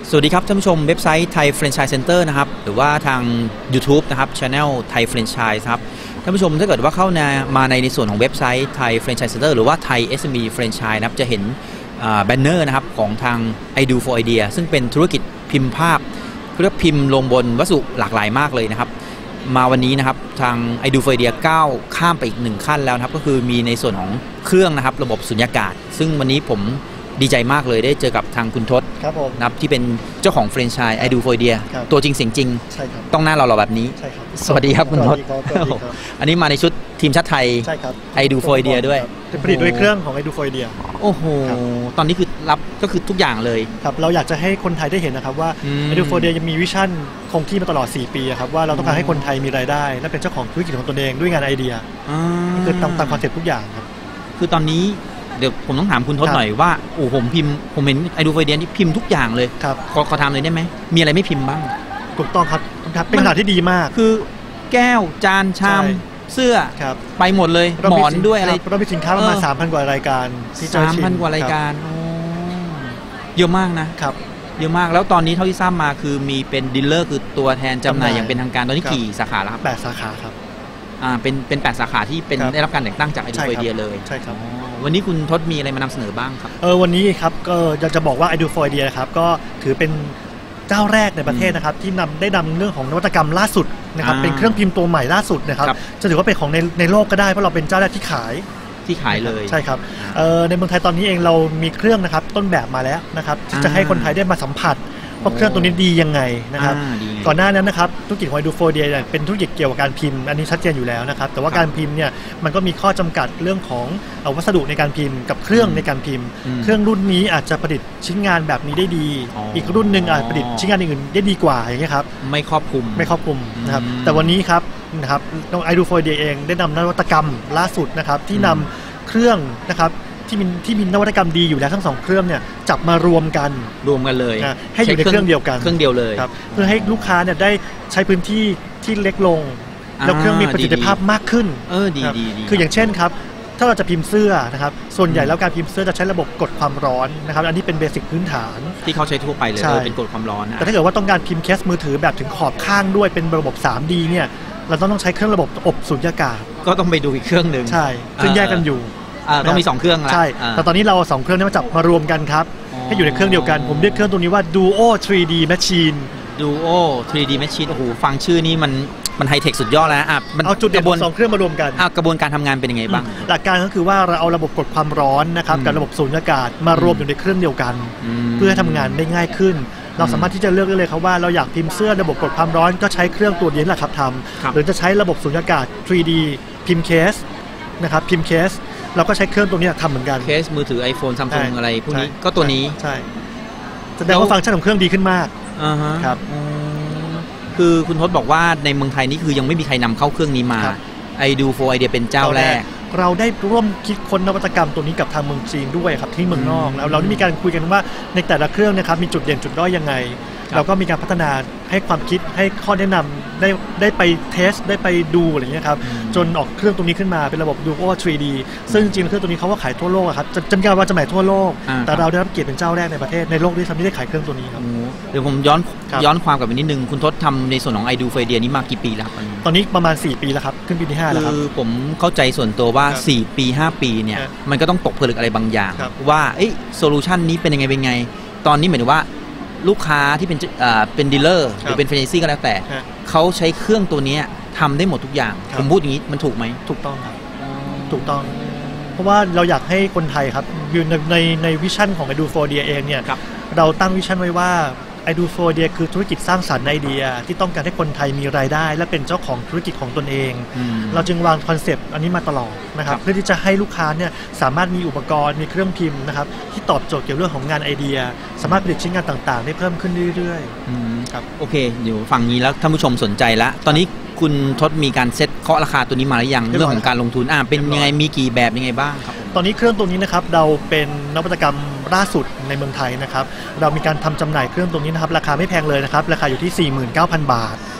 สวัสดีครับท่านผู้ชมเว็บไซต์ไทยแฟรนไชส์เซ็นเตอร์นะครับหรือว่าทาง YouTube นะครับ Channel ไทยแฟรนไชส์ครับท่านผู้ชมถ้าเกิดว่าเข้ามาในส่วนของเว็บไซต์ไทยแฟรนไชส์เซ็นเตอร์หรือว่าไทย SME แฟรนไชส์นะครับจะเห็นแบนเนอร์นะครับของทาง I Do for Idea ซึ่งเป็นธุรกิจพิมพ์ภาพเพื่อพิมพ์ลงบนวัสดุหลากหลายมากเลยนะครับมาวันนี้นะครับทาง I Do for Idea ก้าวข้ามไปอีก1ขั้นแล้วนะครับก็คือมีในส่วนของเครื่องนะครับระบบสุญญากาศซึ่งวันนี้ผมดีใจมากเลยได้เจอกับทางคุณทศนะครับที่เป็นเจ้าของแฟรนไชส์ I Do for Idea ตัวจริงเสียงจริงต้องหน้าเราแบบนี้สวัสดีครับคุณทศอันนี้มาในชุดทีมชาติไทย I Do for Idea ด้วยผลิตโดยเครื่องของ I Do for Idea โอ้โหตอนนี้คือรับก็คือทุกอย่างเลยครับเราอยากจะให้คนไทยได้เห็นนะครับว่า I Do for Idea ยังมีวิชั่นคงที่มาตลอด4ปีครับว่าเราต้องการให้คนไทยมีรายได้และเป็นเจ้าของธุรกิจของตนเองด้วยงานไอเดียคือตามคอนเซ็ปต์ทุกอย่างครับคือตอนนี้เดี๋ยวผมต้องถามคุณทศหน่อยว่าโอ้ผมเห็น I Do for Idea นี่พิมพ์ทุกอย่างเลยขอถามเลยได้ไหมมีอะไรไม่พิมพ์บ้างถูกต้องครับเป็นขนาดที่ดีมากคือแก้วจานชามเสื้อไปหมดเลยหมอนด้วยอะไรเรามีสินค้าประมาณ 3,000 กว่ารายการ 3,000 กว่ารายการเยอะมากนะครับเยอะมากแล้วตอนนี้เท่าที่ทราบมาคือมีเป็นดีลเลอร์คือตัวแทนจำหน่ายอย่างเป็นทางการตอนนี้กี่สาขาแล้วครับ 8 สาขาครับเป็น8 สาขาที่เป็นได้รับการแต่งตั้งจาก I Do for Idea เลยใช่ครับวันนี้คุณทศมีอะไรมานำเสนอบ้างครับวันนี้ครับก็อยากจะบอกว่า I Do for Idea นะครับก็ถือเป็นเจ้าแรกในประเทศนะครับที่ได้นำเรื่องของนวัตกรรมล่าสุดนะครับเป็นเครื่องพิมพ์ตัวใหม่ล่าสุดนะครับจะถือว่าเป็นของในโลกก็ได้เพราะเราเป็นเจ้าแรกที่ขายเลยใช่ครับในเมืองไทยตอนนี้เองเรามีเครื่องนะครับต้นแบบมาแล้วนะครับที่จะให้คนไทยได้มาสัมผัสว่าเครื่องตัวนี้ดียังไงนะครับก่อนหน้านั้นนะครับธุรกิจของ I Do for Idea เป็นธุรกิจเกี่ยวกับการพิมพ์อันนี้ชัดเจนอยู่แล้วนะครับแต่ว่าการพิมพ์เนี่ยมันก็มีข้อจำกัดเรื่องของวัสดุในการพิมพ์กับเครื่องในการพิมพ์เครื่องรุ่นนี้อาจจะผลิตชิ้นงานแบบนี้ได้ดีอีกรุ่นหนึ่งอาจผลิตชิ้นงานอื่นได้ดีกว่าอย่างเงี้ยครับไม่ครอบคลุมนะครับแต่วันนี้ครับนะครับน้อง I Do for Idea เองได้นำนวัตกรรมล่าสุดนะครับที่นำเครื่องนะครับที่มีนวัตกรรมดีอยู่แล้วทั้ง2เครื่องเนี่ยจับมารวมกันเลยให้อยู่ในเครื่องเดียวกันเครื่องเดียวเลยครับเพื่อให้ลูกค้าเนี่ยได้ใช้พื้นที่ที่เล็กลงแล้วเครื่องมีประสิทธิภาพมากขึ้นดีคืออย่างเช่นครับถ้าเราจะพิมพ์เสื้อนะครับส่วนใหญ่แล้วการพิมพ์เสื้อจะใช้ระบบกดความร้อนนะครับอันนี้เป็นเบสิกพื้นฐานที่เขาใช้ทั่วไปเลยเป็นกดความร้อนแต่ถ้าเกิดว่าต้องการพิมพ์เคสมือถือแบบถึงขอบข้างด้วยเป็นระบบ 3D เนี่ยเราต้องใช้เครื่องระบบอบสุญญากาศก็ต้องไปดูอีกเครื่องนึงใช่ซึ่งแยกกันอยู่ต้องมี2เครื่องแล้วใช่แต่ตอนนี้เรา2เครื่องนี้มาจับมารวมกันครับให้อยู่ในเครื่องเดียวกันผมเรียกเครื่องตัวนี้ว่า Duo 3D Machine Duo 3D Machine โอ้โหฟังชื่อนี้มันไฮเทคสุดยอดแล้วมันเอาจุดเด่นของ2เครื่องมารวมกันกระบวนการทำงานเป็นยังไงบ้างหลักการก็คือว่าเราเอาระบบกดความร้อนนะครับกับระบบสูญญากาศมารวมอยู่ในเครื่องเดียวกันเพื่อทำงานได้ง่ายขึ้นเราสามารถที่จะเลือกได้เลยครับว่าเราอยากพิมพ์เสื้อระบบกดความร้อนก็ใช้เครื่องตัวนี้แหละครับทำหรือจะใช้ระบบสูญญากาศ 3D พิมพ์เคสนะครับพิมพ์เคสเราก็ใช้เครื่องตัวนี้ทำเหมือนกันเคสมือถือ iPhone Samsung อะไรพวกนี้ก็ตัวนี้ใช่แสดงว่าฟังก์ชันของเครื่องดีขึ้นมากครับคือคุณทศบอกว่าในเมืองไทยนี่คือยังไม่มีใครนำเข้าเครื่องนี้มา I Do for Idea เป็นเจ้าแรกเราได้ร่วมคิดค้นนวัตกรรมตัวนี้กับทางเมืองจีนด้วยครับที่เมืองนอกแล้วเราได้มีการคุยกันว่าในแต่ละเครื่องนะครับมีจุดเด่นจุดด้อยยังไงเราก็มีการพัฒนาให้ความคิดให้ข้อแนะนำได้ไปเทสได้ไปดูอะไรอย่างเงี้ยครับจนออกเครื่องตัวนี้ขึ้นมาเป็นระบบ Duo 3D ซึ่งจริงๆเครื่องตัวนี้เขาก็ขายทั่วโลกครับจำกัดว่าจำหน่ายทั่วโลกแต่เราได้รับเกียรติเป็นเจ้าแรกในประเทศในโลกที่ทำที่ได้ขายเครื่องตัวนี้ครับเดี๋ยวผมย้อนความกลับไปนิดนึงคุณทศทำในส่วนของ I Do for Idea นี้มากี่ปีแล้วตอนนี้ประมาณ4ปีแล้วครับขึ้นปีที่5แล้วครับคือผมเข้าใจส่วนตัวว่า4 ปี 5 ปีเนี่ยมันก็ต้องตกผลึกอะไรบางอย่างว่าโซลูชันนี้เป็นยังไงตอนนี้หมายถึงว่าลูกค้าที่เป็นดีลเลอร์หรือเป็นแฟรนไชส์ซี่ก็แล้วแต่เขาใช้เครื่องตัวนี้ทำได้หมดทุกอย่างผมพูดอย่างนี้มันถูกไหมถูกต้องครับถูกต้องเพราะว่าเราอยากให้คนไทยครับอยู่ในวิชั่นของ I Do for Idea เองเนี่ยเราตั้งวิชั่นไว้ว่า I Do for Idea คือธุรกิจสร้างสรรค์ไอเดียที่ต้องการให้คนไทยมีรายได้และเป็นเจ้าของธุรกิจของตนเองเราจึงวางคอนเซปต์อันนี้มาตลอดนะครับเพื่อที่จะให้ลูกค้าเนี่ยสามารถมีอุปกรณ์มีเครื่องพิมพ์นะครับที่ตอบโจทย์เกี่ยวกับเรื่องของงานไอเดียสามารถผลิตชิ้นงานต่างๆได้เพิ่มขึ้นเรื่อยๆครับโอเคเดี๋ยวฟังนี้แล้วท่านผู้ชมสนใจแล้วตอนนี้คุณทศมีการเซ็ตเคาะราคาตัวนี้มาหรือยังเรื่องของการลงทุนเป็นยังไงมีกี่แบบยังไงบ้างครับตอนนี้เครื่องตัวนี้นะครับเราเป็นนวัตกรรมล่าสุดในเมืองไทยนะครับเรามีการทำจำหน่ายเครื่องตัวนี้นะครับราคาไม่แพงเลยนะครับราคาอยู่ที่ 49,000 บาท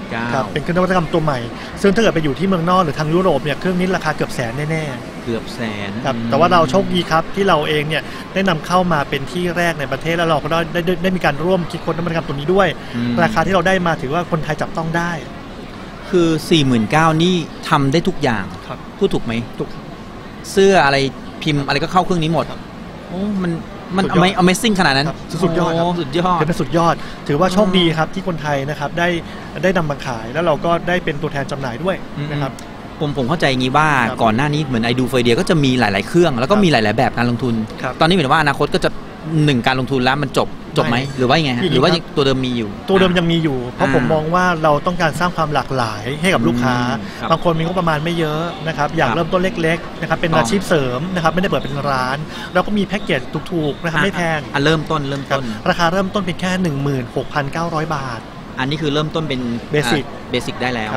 49,000 ครับเป็นเครื่องนวัตกรรมตัวใหม่ซึ่งถ้าเกิดไปอยู่ที่เมืองนอกหรือทางยุโรปเนี่ยเครื่องนี้ราคาเกือบแสนแน่เกือบแสนๆครับแต่ว่าเราโชคดีครับที่เราเองเนี่ยได้นำเข้ามาเป็นที่แรกในประเทศแล้วเราก็ได้มีการร่วมคิดค้นนวัตกรรมตัวนี้ด้วยราคาที่เราได้มาถือว่าคนไทยจับต้องได้คือ 49,000 นี่ทำได้ทุกอย่างพูดถูกไหมถูกเสื้ออะไรพิมพ์อะไรก็เข้าเครื่องนี้หมดโอ้มัน Amazing ขนาดนั้นสุดยอดครับสุดยอดเป็นสุดยอดถือว่าโชคดีครับที่คนไทยนะครับได้นำมาขายแล้วเราก็ได้เป็นตัวแทนจำหน่ายด้วยนะครับผมเข้าใจอย่างนี้ว่าก่อนหน้านี้เหมือน iDoForIdeas ก็จะมีหลายๆเครื่องแล้วก็มีหลายๆแบบการลงทุนตอนนี้เหมือนว่าอนาคตก็จะการลงทุนแล้วมันจบไหมหรือว่ายังไงหรือว่าตัวเดิมมีอยู่ตัวเดิมยังมีอยู่เพราะผมมองว่าเราต้องการสร้างความหลากหลายให้กับลูกค้าบางคนมีงบประมาณไม่เยอะนะครับอยากเริ่มต้นเล็กๆนะครับเป็นอาชีพเสริมนะครับไม่ได้เปิดเป็นร้านเราก็มีแพ็กเกจถูกๆนะครับไม่แพงเริ่มต้นราคาเริ่มต้นเป็นแค่ 16,900 บาทอันนี้คือเริ่มต้นเป็นเบสิกได้แล้ว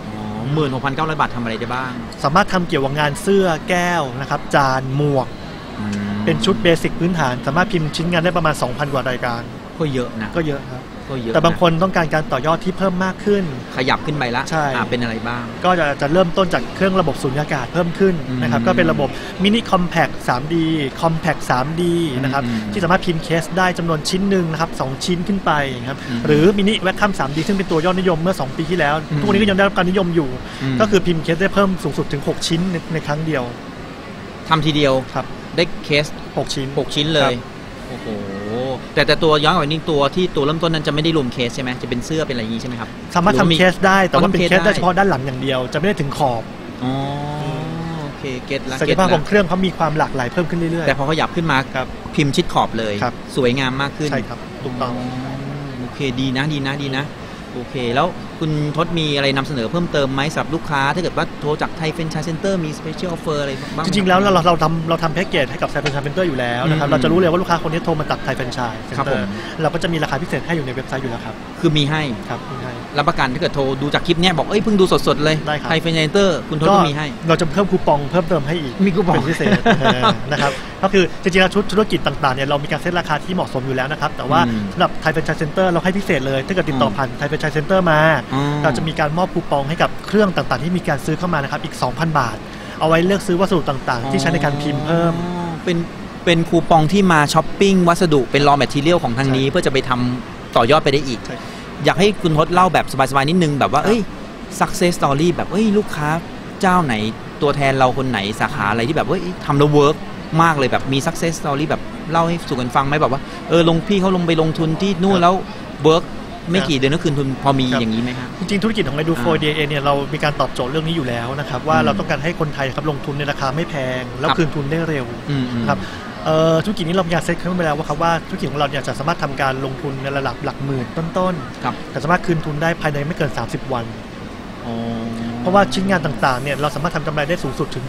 16,900 บาททำอะไรได้บ้างสามารถทำเกี่ยวกับงานเสื้อแก้วนะครับจานหมวกเป็นชุดเบสิกพื้นฐานสามารถพิมพ์ชิ้นงานได้ประมาณ 2,000 กว่ารายการก็เยอะนะก็เยอะครับแต่บางคนต้องการการต่อยอดที่เพิ่มมากขึ้นขยับขึ้นไปละใช่เป็นอะไรบ้างก็จะเริ่มต้นจากเครื่องระบบสุญญากาศเพิ่มขึ้นนะครับก็เป็นระบบมินิคอมแพค 3D คอมแพค 3D นะครับที่สามารถพิมพ์เคสได้จำนวนชิ้นหนึ่งนะครับ2ชิ้นขึ้นไปครับหรือมินิแวคคัม 3D ซึ่งเป็นตัวยอดนิยมเมื่อ2ปีที่แล้วทุกวันนี้ก็ยังได้รับการนิยมอยู่ก็คือพิมพ์เคสได้เพิ่มสูงสุดถึง6ชิ้นในครั้งเดียวทำทีเดียวครับได้เคส 6 ชิ้นเลยโอ้โหแต่ตัวย้อนกว่านี้ตัวเริ่มต้นนั้นจะไม่ได้รวมเคสใช่ไหมจะเป็นเสื้อเป็นอะไรอย่างนี้ใช่ไหมครับสามารถทำเคสได้แต่ว่าเป็นเคสได้เฉพาะด้านหลังอย่างเดียวจะไม่ได้ถึงขอบโอเคเก็ตแล้วศักยภาพของเครื่องเขามีความหลากหลายเพิ่มขึ้นเรื่อยๆแต่พอขยับขึ้นมาพิมพ์ชิดขอบเลยสวยงามมากขึ้นใช่ครับถูกต้องโอเคดีนะโอเคแล้วคุณทศมีอะไรนำเสนอเพิ่มเติมไหมสำหรับลูกค้าถ้าเกิดว่าโทรจากไทยแฟรนไชส์เซ็นเตอร์มีสเปเชียลออฟเฟอร์อะไรบ้างจริงๆแล้วเราทำแพ็กเกจให้กับไทยแฟรนไชส์เซ็นเตอร์อยู่แล้วนะครับเราจะรู้เลยว่าลูกค้าคนนี้โทรมาจากไทยแฟรนไชส์เซ็นเตอร์เราก็จะมีราคาพิเศษให้อยู่ในเว็บไซต์อยู่แล้วครับคือมีให้ครับมีให้รับประกันถ้าเกิดโทรดูจากคลิปเนี้ยบอกเพิ่งดูสดๆเลยไทยแฟรนไชส์เซ็นเตอร์คุณทศก็มีให้เราจะเพิ่มคูปองเพิ่มเติมให้อีกมีคูปองพิเศษนะครับก็คือจริงๆแล้วธุรกิจต่างๆเนี่ยเรามีการเซ็ตราคาที่เหมาะสมอยู่แล้วนะครับแต่ว่าสำหรับไทยแฟรนไชส์เซ็นเตอร์เราให้พิเศษเลยถ้าเกิดติดต่อผ่านไทยแฟรนไชส์เซ็นเตอร์มาเราจะมีการมอบคูปองให้กับเครื่องต่างๆที่มีการซื้อเข้ามานะครับอีก 2,000 บาทเอาไว้เลือกซื้อวัสดุต่างๆที่ใช้ในการพิมพ์เพิ่มเป็นคูปองที่มาช้อปปิ้งวัสดุเป็น raw material ของทางนี้เพื่อจะไปทำต่อยอดไปได้อีกอยากให้คุณทศเล่าแบบสบายๆนิดนึงแบบว่าsuccess story แบบลูกค้าเจ้าไหนตัวแทนเราคนไหนสาขาอะไรที่แบบทำแล้วเวิร์กมากเลยแบบมี success story แบบเล่าให้สู่กันฟังไหมแบบว่าพี่เขาลงไปลงทุนที่นู่นแล้วเวิร์กไม่กี่เดือนก็คืนทุนพอมีอย่างนี้ไหมครับจริงๆธุรกิจของ iDoForIdeas เนี่ยเรามีการตอบโจทย์เรื่องนี้อยู่แล้วนะครับว่าเราต้องการให้คนไทยครับลงทุนในราคาไม่แพงแล้วคืนทุนได้เร็วครับธุรกิจนี้เรามีการเซ็ตขึ้นไปแล้วว่าธุรกิจของเราเนี่ยจะสามารถทำการลงทุนในระดับหลักหมื่นต้นๆแต่สามารถคืนทุนได้ภายในไม่เกิน30 วันเพราะว่าชิ้นงานต่างๆเนี่ยเราสามารถทำกำไรได้สูงสุดถึง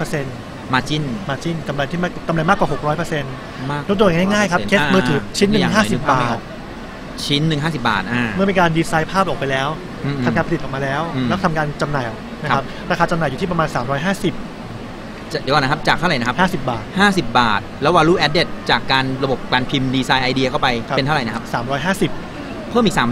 600%margin กำไรที่กำไรมากกว่า 600%ยกตัวอย่างง่ายๆครับเคสมือถือชิ้นหนึ่ง50 บาทชิ้นหนึ่ง50 บาทเมื่อมีการดีไซน์ภาพออกไปแล้วทำการผลิตออกมาแล้วแล้วทำการจำหน่ายนะครับราคาจำหน่ายอยู่ที่ประมาณ350 เดี๋ยวก่อนนะครับจากเท่าไหร่นะครับ 50 บาท 50 บาทแล้ว value added จากการระบบการพิมพ์ดีไซน์ไอเดียเข้าไปเป็นเท่าไหร่นะครับ 350 เพิ่มอีก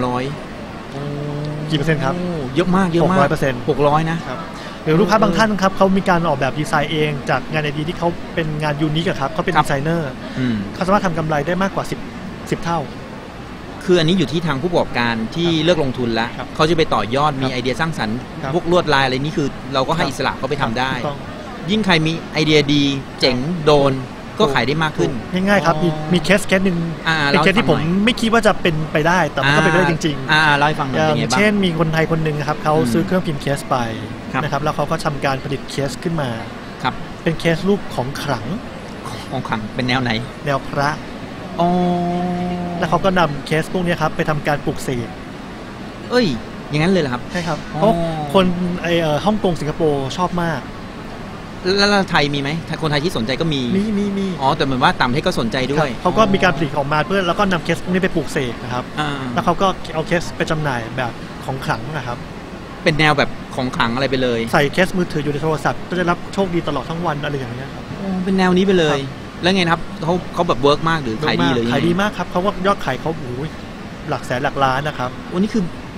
300 กี่เปอร์เซ็นต์ครับเยอะมาก600นะหรือลูกค้าบางท่านครับเขามีการออกแบบดีไซน์เองจากงานไอเดียที่เขาเป็นงานยูนิคครับเขาเป็นดีไซเนอร์เขาสามารถทำกำไรได้มากกว่า10 เท่าคืออันนี้อยู่ที่ทางผู้ประกอบการที่เลือกลงทุนแล้วเขาจะไปต่อยอดมีไอเดียสร้างสรรค์พวกลวดลายอะไรนี่คือเราก็ให้อิสระเขาไปทำได้ยิ่งใครมีไอเดียดีเจ๋งโดนก็ขายได้มากขึ้นง่ายๆครับมีเคสหนึ่งเป็นเคสที่ผมไม่คิดว่าจะเป็นไปได้แต่มันก็เป็นไปได้จริงๆเล่าให้ฟังหน่อยอย่างเช่นมีคนไทยคนหนึ่งครับเขาซื้อเครื่องพิมพ์เคสไปนะครับแล้วเขาก็ทำการผลิตเคสขึ้นมาเป็นเคสรูปของขลังเป็นแนวไหนแนวพระแล้วเขาก็นำเคสพวกนี้ครับไปทำการปลูกเสกอย่างนั้นเลยเหรอครับใช่ครับเพราะคนฮ่องกงสิงคโปร์ชอบมากแล้วไทยมีไหมคนไทยที่สนใจก็มีแต่เหมือนว่าต่างประเทศก็สนใจด้วยเขาก็มีการผลิตออกมาเพื่อแล้วก็นำเคสพวกนี้ไปปลูกเสกนะครับแล้วเขาก็เอาเคสไปจำหน่ายแบบของขลังนะครับเป็นแนวแบบของขลังอะไรไปเลยใส่เคสมือถืออยู่ในโทรศัพท์ก็จะรับโชคดีตลอดทั้งวันอะไรอย่างเงี้ยครับเป็นแนวนี้ไปเลยแล้วไงครับเขาแบบเวิร์กมากหรือขายดีเลยขายดีมากครับเขาว่ายอดขายเขาหลักแสนหลักล้านนะครับวันนี้คือ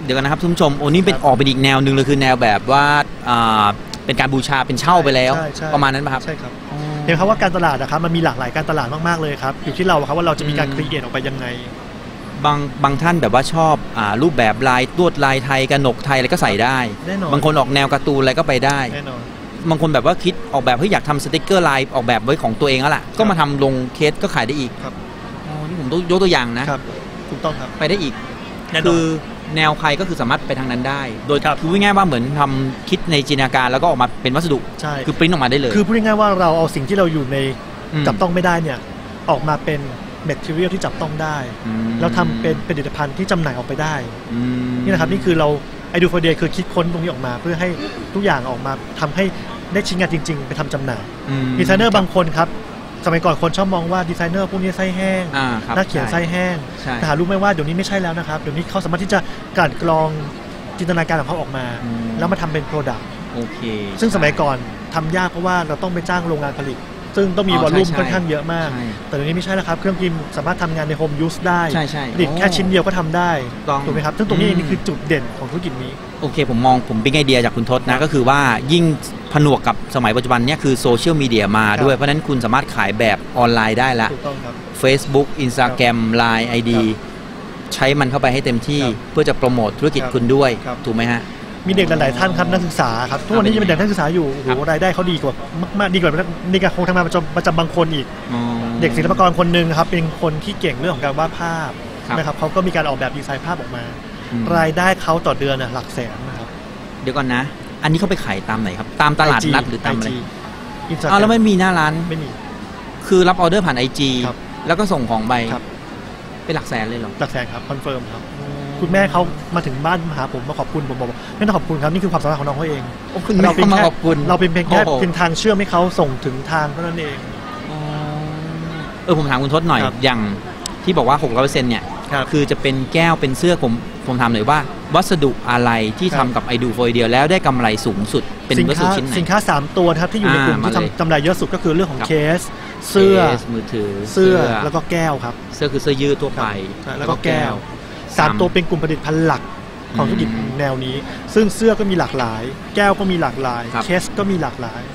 เดี๋ยวกันนะครับท่านผู้ชมโอ้นี่เป็นออกเป็นอีกแนวหนึ่งเลยคือแนวแบบว่าเป็นการบูชาเป็นเช่าไปแล้วประมาณนั้นป่ะครับใช่ครับเห็นครับว่าการตลาดนะครับมันมีหลากหลายการตลาดมากๆเลยครับอยู่ที่เราครับว่าเราจะมีการครีเอทออกไปยังไงบางท่านแบบว่าชอบรูปแบบลายลวดลายไทยกระหนกไทยอะไรก็ใส่ได้บางคนออกแนวการ์ตูนอะไรก็ไปได้บางคนแบบว่าคิดออกแบบเฮ้ยอยากทำสติกเกอร์ลายออกแบบไว้ของตัวเองแล้วล่ะก็มาทำลงเคสก็ขายได้อีกครับนี่ผมต้องยกตัวอย่างนะครับถูกต้องครับไปได้อีกคือแนวใครก็คือสามารถไปทางนั้นได้โดยคือพูดง่ายๆว่าเหมือนทำคิดในจินตนาการแล้วก็ออกมาเป็นวัสดุคือปริ้นออกมาได้เลยคือพูดง่ายๆว่าเราเอาสิ่งที่เราอยู่ในจับต้องไม่ได้เนี่ยออกมาเป็นแมททีเรียลที่จับต้องได้แล้วทำเป็นผลิตภัณฑ์ที่จำหน่ายออกไปได้นี่นะครับนี่คือเราไอดูโฟเดียคือคิดค้นตรงนี้ออกมาเพื่อให้ทุกอย่างออกมาทำให้ได้ชิ้นงานจริงๆไปทำจำหน่ายดีไซเนอร์บางคนครับสมัยก่อนคนชอบมองว่าดีไซเนอร์พวกนี้ไส้แห้งนักเขียนไส้แห้งแต่หารู้ไหมว่าเดี๋ยวนี้ไม่ใช่แล้วนะครับเดี๋ยวนี้เขาสามารถที่จะกลั่นกรองจินตนาการของเขาออกมาแล้วมาทำเป็นโปรดักต์ซึ่งสมัยก่อนทำยากเพราะว่าเราต้องไปจ้างโรงงานผลิตซึ่งต้องมีวอลลุ่มค่อนข้างเยอะมากแต่เดี๋ยวนี้ไม่ใช่แล้วครับเครื่องพิมพ์สามารถทำงานในโฮมยูสได้ผลิตแค่ชิ้นเดียวก็ทำได้ถูกไหมครับซึ่งตรงนี้นี่คือจุดเด่นของธุรกิจนี้โอเคผมเป็นไอเดียจากคุณทศนะก็คือว่ายิ่งผนวกกับสมัยปัจจุบันนี้คือโซเชียลมีเดียมาด้วยเพราะนั้นคุณสามารถขายแบบออนไลน์ได้ละ Facebook Instagram Line ID ใช้มันเข้าไปให้เต็มที่เพื่อจะโปรโมทธุรกิจคุณด้วยถูกไหมฮะมีเด็กหลายๆท่านครับนักศึกษาครับทุกวันนี้ยังเป็นเด็กนักศึกษาอยู่โอ้โหรายได้เขาดีกว่ามากดีกว่าในการคงทำงานประจำบางคนอีกเด็กศิลปากรคนหนึ่งครับเป็นคนที่เก่งเรื่องของการวาดภาพนะครับเขาก็มีการออกแบบดีไซน์ภาพออกมารายได้เขาต่อเดือนหลักแสนนะครับเดี๋ยวก่อนนะอันนี้เขาไปขายตามไหนครับตามตลาดนัดหรือตามอะไรแล้วไม่มีหน้าร้านไม่มีคือรับออเดอร์ผ่าน IG แล้วก็ส่งของไปเป็นหลักแสนเลยเหรอหลักแสนครับคอนเฟิร์มครับคุณแม่เขามาถึงบ้านมาหาผมมาขอบคุณผมบอกไม่ต้องขอบคุณครับนี่คือความสามารถของน้องเขาเองเราเป็นแค่เราเป็นเพียงแค่เป็นทางเชื่อมให้เขาส่งถึงทางเท่านั้นเองผมถามคุณทศหน่อยอย่างที่บอกว่า 600% เนี่ยคือจะเป็นแก้วเป็นเสื้อผมถามหน่อยว่าวัสดุอะไรที่ทำกับไอดูโฟเดียแล้วได้กำไรสูงสุดเป็นวัสดุชิ้นไหนสินค้า3ตัวครับที่อยู่ในกลุ่มที่ทำกำไรเยอะสุดก็คือเรื่องของเคสเสื้อมือถือเสื้อแล้วก็แก้วครับเสื้อคือเสื้อยืดทั่วไปแล้วก็แก้ว3ตัวเป็นกลุ่มผลิตภัณฑ์หลักของธุรกิจแนวนี้ซึ่งเสื้อก็มีหลากหลายแก้วก็มีหลากหลายเคสก็มีหลากหลาย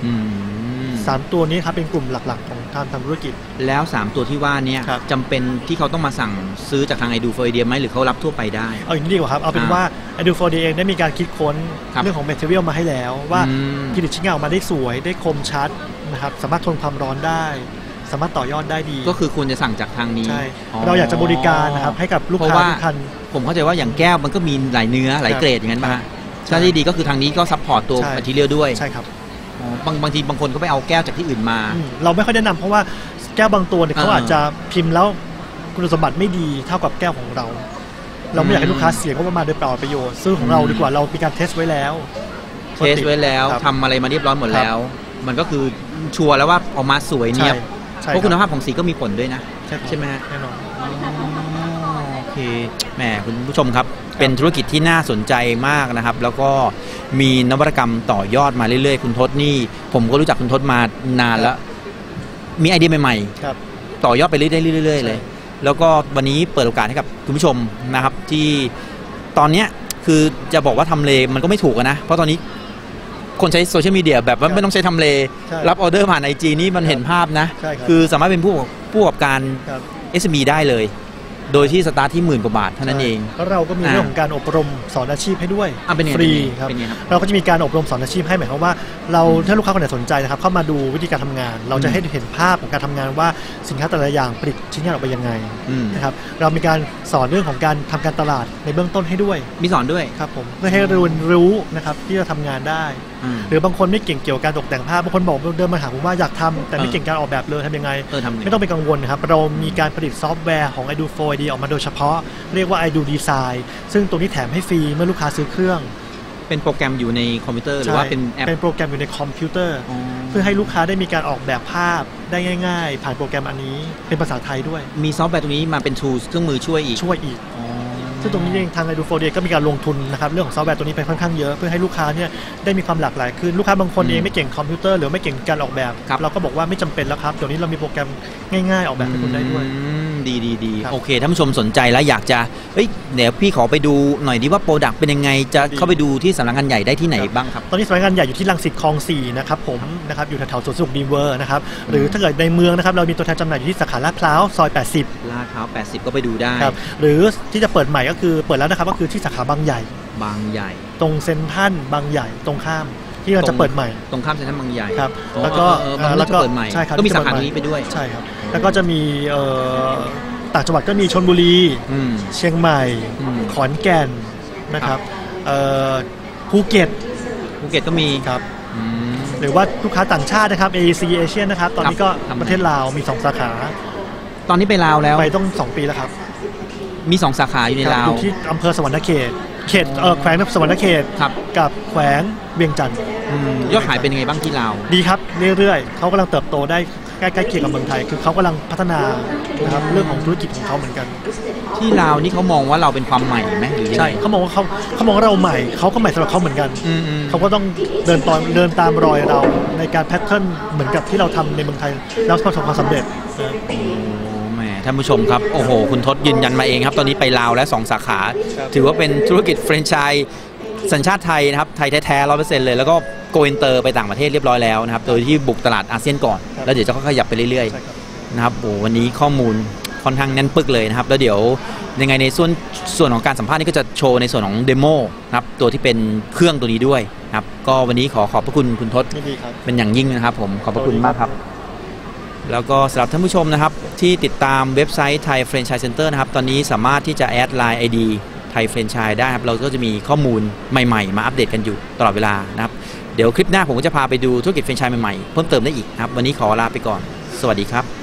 3ตัวนี้ครับเป็นกลุ่มหลักๆของการทำธุรกิจแล้ว3ตัวที่ว่านี้จำเป็นที่เขาต้องมาสั่งซื้อจากทางไอดูโฟเดียไหมหรือเขารับทั่วไปได้เอาอย่างนี้ดีกว่าครับเอาเป็นว่าไอดูโฟเดียเองได้มีการคิดค้นเรื่องของแมทเทอเรียลมาให้แล้วว่าผลิตชิ้นงานออกมาได้สวยได้คมชัดนะครับสามารถทนความร้อนได้สามารถต่อยอดได้ดีก็คือคุณจะสั่งจากทางนี้ใช่เราอยากจะบริการนะครับให้กับลูกค้าทุกท่านผมเข้าใจว่าอย่างแก้วมันก็มีหลายเนื้อหลายเกรดอย่างนั้นป่ะถ้าที่ดีก็คือทางนี้ก็ซัพพอร์ตตัวแมทเทอเรียลด้วยใช่ครับบางทีบางคนก็ไปเอาแก้วจากที่อื่นมาเราไม่ค่อยแนะนำเพราะว่าแก้วบางตัวเนี่ยเขาอาจจะพิมพ์แล้วคุณสมบัติไม่ดีเท่ากับแก้วของเราไม่อยากให้ลูกค้าเสียงบประมาณโดยเปล่าประโยชน์ซื้อของเราดีกว่าเรามีการเทสไว้แล้วทำอะไรมาเรียบร้อยหมดแล้วมันก็คือชัวร์แล้วว่าออกมาสวยเนียบเพราะคุณภาพของสีก็มีผลด้วยนะใช่ไหมแน่นอนโอเคแหมคุณผู้ชมครับเป็นธุรกิจที่น่าสนใจมากนะครับแล้วก็มีนวัตกรรมต่อยอดมาเรื่อยๆคุณทศนี่ผมก็รู้จักคุณทศมานานแล้วมีไอเดียใหม่ๆต่อยอดไปเรื่อยๆเลยแล้วก็วันนี้เปิดโอกาสให้กับคุณผู้ชมนะครับที่ตอนนี้คือจะบอกว่าทำเลมันก็ไม่ถูกนะเพราะตอนนี้คนใช้โซเชียลมีเดียแบบว่าไม่ต้องใช้ทำเลรับออเดอร์ผ่าน IG นี่มันเห็นภาพนะคือสามารถเป็นผู้ประกอบการ SME ได้เลยโดยที่สตาร์ทที่10,000 กว่าบาทเท่านั้นเองแล้วเราก็มีเรื่องของการอบรมสอนอาชีพให้ด้วยฟรีครับเราก็จะมีการอบรมสอนอาชีพให้หมายความว่าเราถ้าลูกค้าคนไหนสนใจนะครับเข้ามาดูวิธีการทำงานเราจะให้เห็นภาพของการทำงานว่าสินค้าแต่ละอย่างผลิตชิ้นงานออกไปยังไงนะครับเรามีการสอนเรื่องของการทำการตลาดในเบื้องต้นให้ด้วยมีสอนด้วยครับผมเพื่อให้เรียนรู้นะครับที่จะทำงานได้หรือบางคนไม่เก่งเกี่ยวกับการตกแต่งภาพบางคนบอกเดินมาหาผมว่าอยากทำแต่ไม่เก่งการออกแบบเลยทำยังไงไม่ต้องไปกังวลนะครับเรามีการผลิตซอฟต์แวร์ของ iDo4D ออกมาโดยเฉพาะเรียกว่า iDo Design ซึ่งตัวนี้แถมให้ฟรีเมื่อลูกค้าซื้อเครื่องเป็นโปรแกรมอยู่ในคอมพิวเตอร์หรือว่าเป็นแอปเป็นโปรแกรมอยู่ในคอมพิวเตอร์เพื่อให้ลูกค้าได้มีการออกแบบภาพได้ง่ายๆผ่านโปรแกรมอันนี้เป็นภาษาไทยด้วยมีซอฟต์แวร์ตรงนี้มาเป็น tools เครื่องมือช่วยอีกซึ่งตรงนี้เองทาง Edu4D ก็มีการลงทุนนะครับเรื่องของซอฟต์แวร์ตัวนี้ไปค่อนข้างเยอะเพื่อให้ลูกค้าเนี่ยได้มีความหลากหลายขึ้นลูกค้าบางคนเองไม่เก่งคอมพิวเตอร์หรือไม่เก่งการออกแบบเราก็บอกว่าไม่จำเป็นแล้วครับเดี๋ยวนี้เรามีโปรแกรมง่ายๆออกแบบให้คุณได้ด้วยดีโอเคท่านผู้ชมสนใจแล้วอยากจะเดี๋ยวพี่ขอไปดูหน่อยดีว่าโปรดักต์เป็นยังไงจะเข้าไปดูที่สำนักงานใหญ่ได้ที่ไหนบ้างครับตอนนี้สำนักงานใหญ่อยู่ที่รังสิตคลอง 4นะครับผมนะครับอยู่แถวๆสวนสนุกดีเวอร์นะครับหรือถ้าเกิดในเมืองนะครับเรามีตัวแทนจำหน่ายอยู่ที่สาขาลาดพร้าวซอย80 ลาดพร้าว80ก็ไปดูได้ครับหรือที่จะเปิดใหม่ก็คือเปิดแล้วนะครับก็คือที่สาขาบางใหญ่ตรงเซ็นทรัลบางใหญ่ตรงข้ามที่เราจะเปิดใหม่ตรงข้ามเซ็นทรัลบางใหญ่ครับแล้วก็เปิดใหม่ก็มีสาขานี้ไปด้วยใช่ครับแล้วก็จะมีต่างจังหวัดก็มีชลบุรีเชียงใหม่ขอนแก่นนะครับภูเก็ตก็มีครับหรือว่าลูกค้าต่างชาตินะครับ AEC เอเชียนะครับตอนนี้ก็ประเทศลาวมี2สาขาตอนนี้ไปลาวแล้วไปต้อง2ปีแล้วครับมี2สาขาอยู่ในลาวอยู่ที่อำเภอสวรรณเขตแขวงสวรรณเขตกับแขวงเวียงจันทร์ยอดขายเป็นยังไงบ้างที่ลาวดีครับเรื่อยๆเขากำลังเติบโตได้ใกล้ๆเคียงกับเมืองไทยคือเขากำลังพัฒนานะครับเรื่องของธุรกิจของเขาเหมือนกันที่ลาวนี่เขามองว่าเราเป็นความใหม่ไหมหรือใช่เขามองว่าเขามองว่าเราใหม่เขาก็ใหม่สำหรับเขาเหมือนกันเขาก็ต้องเดินตามรอยเราในการแพทเทิร์นเหมือนกับที่เราทำในเมืองไทยแล้วประสบความสำเร็จท่านผู้ชมครับโอ้โหคุณทศยืนยันมาเองครับตอนนี้ไปลาวและ2สาขาถือว่าเป็นธุรกิจแฟรนไชส์สัญชาติไทยนะครับไทยแท้ๆ 100% เลยแล้วก็โกอินเตอร์ไปต่างประเทศเรียบร้อยแล้วนะครับโดยที่บุกตลาดอาเซียนก่อนแล้วเดี๋ยวจะขยับไปเรื่อยๆนะครับโอ้วันนี้ข้อมูลค่อนข้างแน่นปึกเลยนะครับแล้วเดี๋ยวยังไงในส่วนของการสัมภาษณ์นี้ก็จะโชว์ในส่วนของเดโมนะครับตัวที่เป็นเครื่องตัวนี้ด้วยนะครับก็วันนี้ขอบพระคุณคุณทศเป็นอย่างยิ่งนะครับผมขอบพระคุณมากครับแล้วก็สำหรับท่านผู้ชมนะครับที่ติดตามเว็บไซต์ไทยแฟรนไชส์เซ็นเตอร์นะครับตอนนี้สามารถที่จะแอดไลน์ ID ไทยแฟรนไชส์ได้ครับเราก็จะมีข้อมูลใหม่ๆมาอัปเดตกันอยู่ตลอดเวลานะครับเดี๋ยวคลิปหน้าผมก็จะพาไปดูธุรกิจแฟรนไชส์ใหม่ๆเพิ่มเติมได้อีกครับวันนี้ขอลาไปก่อนสวัสดีครับ